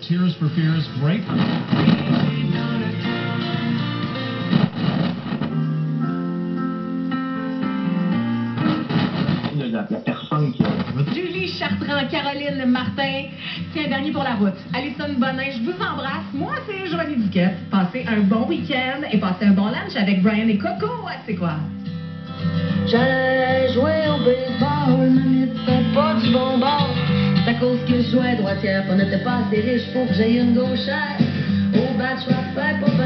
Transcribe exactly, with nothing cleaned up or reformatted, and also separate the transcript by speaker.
Speaker 1: Tears for Fears, great. La, la personne qui a...
Speaker 2: Julie Chartrand, Caroline Martin, tiens, dernier pour la route. Alison Bonin, je vous embrasse. Moi, c'est Joanie Duquette. Passez un bon week-end et passez un bon lunch avec Brian et Coco. C'est quoi?
Speaker 3: J'allais jouer au baseball, mais n'était pas du bon bord. C'est à cause que je jouais droitière, on n'était pas assez riche pour que j'aie une gauchère. Au bat, je frappais pas